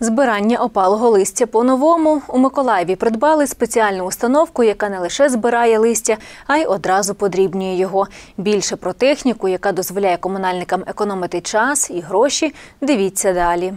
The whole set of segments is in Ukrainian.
Збирання опалого листя по-новому. У Миколаєві придбали спеціальну установку, яка не лише збирає листя, а й одразу подрібнює його. Більше про техніку, яка дозволяє комунальникам економити час і гроші, дивіться далі.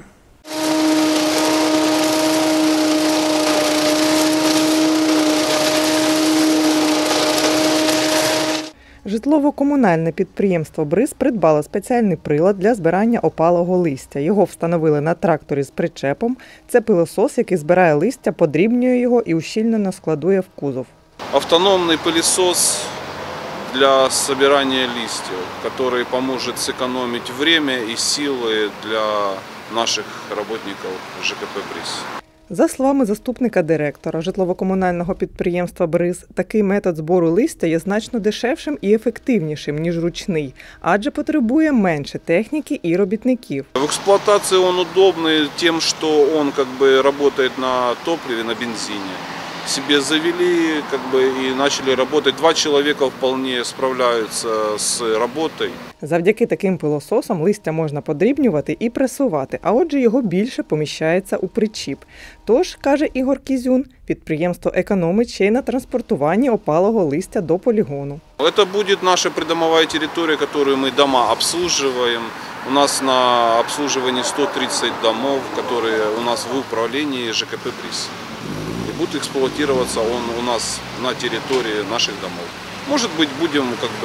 Житлово-комунальне підприємство «Бриз» придбало спеціальний прилад для збирання опалого листя. Його встановили на тракторі з причепом. Це пилосос, який збирає листя, подрібнює його і ущільнено складує в кузов. Автономний пилосос для збирання листів, який допоможе зекономити час і сили для наших працівників ЖКП «Бриз». За словами заступника директора житлово-комунального підприємства «Бриз», такий метод збору листя є значно дешевшим і ефективнішим, ніж ручний, адже потребує менше техніки і робітників. В експлуатації він удобний тим, що він працює на топливі, на бензині. Себе завели и начали работать. 2 человека вполне справляются с работой. Завдяки таким пилососам листя можна подрібнювати і пресувати, а отже його більше поміщається у причіп. Тож, каже Ігор Кізюн, підприємство економить ще й на транспортуванні опалого листя до полігону. Это будет наша придомовая территория, которую мы дома обслуживаем. У нас на обслуживании 130 домов, которые у нас в управлении ЖКП «Бриз». Будет эксплуатироваться он у нас на территории наших домов. Может быть, будем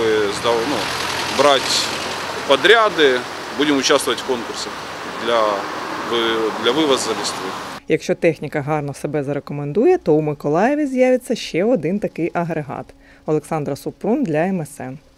брать подряды, будем участвовать в конкурсах для вивозу листви. Якщо техніка гарно себе зарекомендує, то у Миколаєві з'явиться ще один такий агрегат. Олександра Супрун для МСН.